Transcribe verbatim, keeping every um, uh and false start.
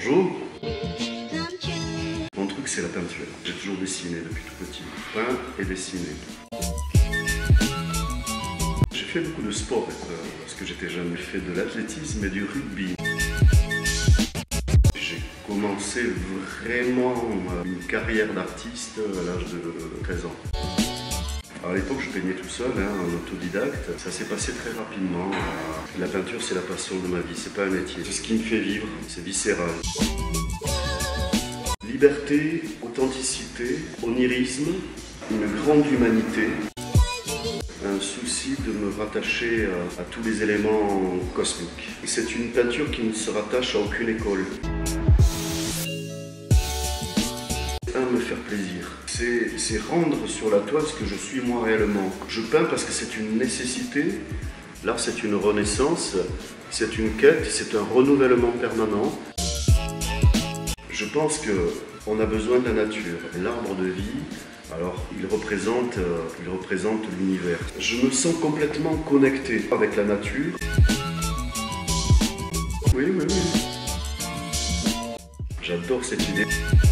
Bonjour. Mon truc, c'est la peinture. J'ai toujours dessiné depuis tout petit. Peint et dessiné. J'ai fait beaucoup de sport euh, parce que j'étais jeune. J'ai fait de l'athlétisme et du rugby. J'ai commencé vraiment une carrière d'artiste à l'âge de treize ans. Alors, à l'époque, je peignais tout seul, hein, en autodidacte. Ça s'est passé très rapidement. La peinture, c'est la passion de ma vie, c'est pas un métier. C'est ce qui me fait vivre, c'est viscéral. Liberté, authenticité, onirisme, une grande humanité, un souci de me rattacher à, à tous les éléments cosmiques. C'est une peinture qui ne se rattache à aucune école. Un, me faire plaisir. C'est rendre sur la toile ce que je suis moi réellement. Je peins parce que c'est une nécessité. L'art, c'est une renaissance, c'est une quête, c'est un renouvellement permanent. Je pense qu'on a besoin de la nature. L'arbre de vie, alors il représente, euh, il représente l'univers. Je me sens complètement connecté avec la nature. Oui, oui, oui. J'adore cette idée.